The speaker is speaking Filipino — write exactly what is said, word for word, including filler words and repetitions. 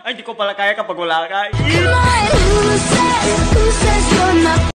Ay, di ko pala kaya kapag wala ka. Who says, who says you're not